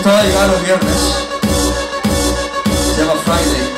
costaba llegar los viernes. Se llama Friday.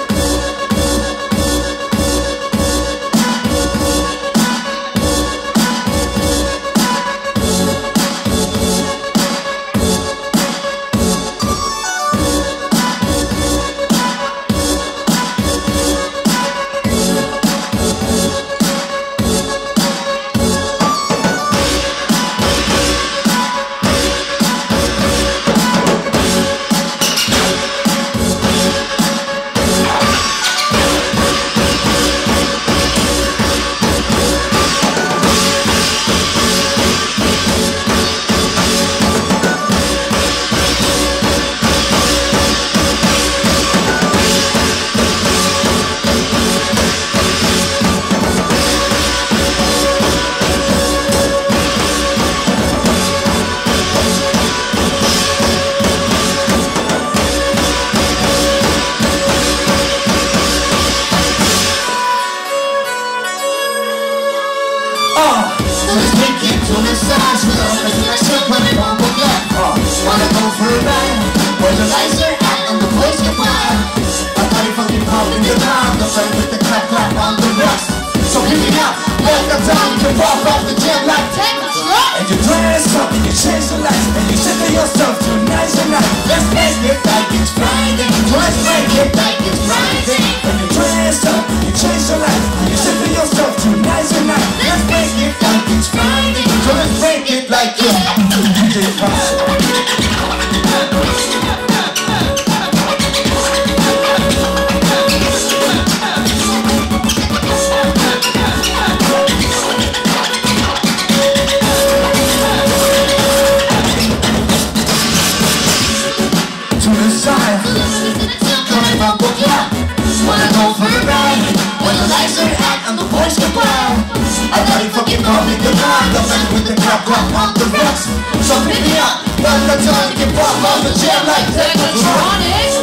Let's take it to the sides with all the special when it won't forget. Wanna go for a ride? Where the lights are at and the place get wild. A body funky pump in your mouth, the friend with the clap clap on the rocks. So pick it up, let the time can pop off the jam like techno. And you dress up and you change the lights and you say to yourself tonight's the night. Let's make it like it's Friday. Let's make it like it's Friday. When you dress up and you change the lights and you say to yourself tonight's the night. Let's make it like it's Friday. So let's break it like it's DJ Fox. to the side. Coming from the club, wanna go for a ride. When the lights are out and the boys go wild, I got it fucking public the line. The man with the clap clap on the rocks. So pick me up, let the time get pop on the jam like Technotronic.